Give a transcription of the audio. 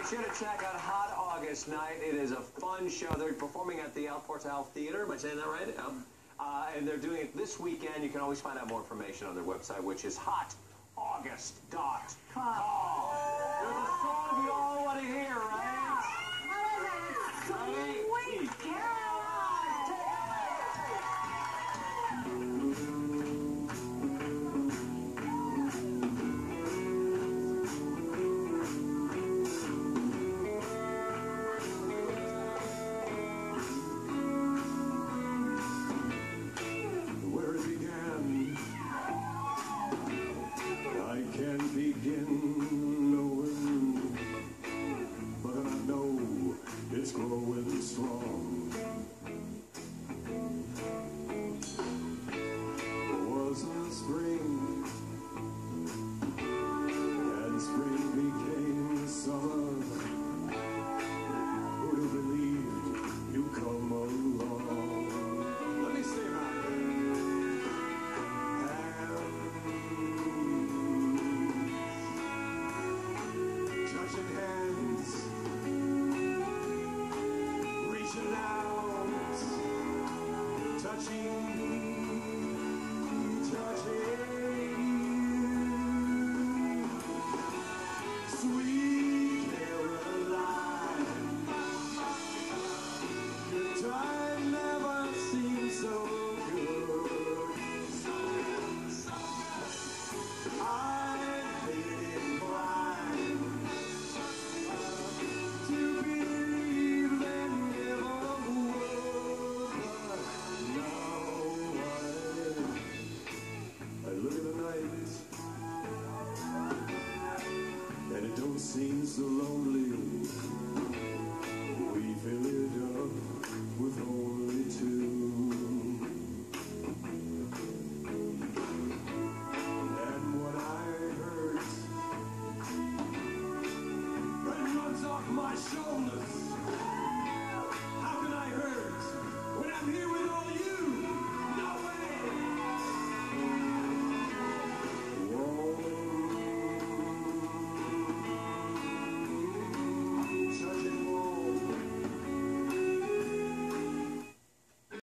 sure to check out Hot August Night. It is a fun show. They're performing at the El Portal Theater. Am I saying that right? And they're doing it this weekend. You can always find out more information on their website, which is hotaugust.com. There's a song you all want to hear, right? Sweet Caroline! It's growing strong. It wasn't spring, and spring became summer. Who'd have believed you'd come along? Let me see that. Hands, touching hands. Sweet Caroline, good time never seemed so good. I've been blind to believe they never would, but now I look at the night. And it don't seem so lonely. We fill it up with only two. And what I hurt runs off my shoulders.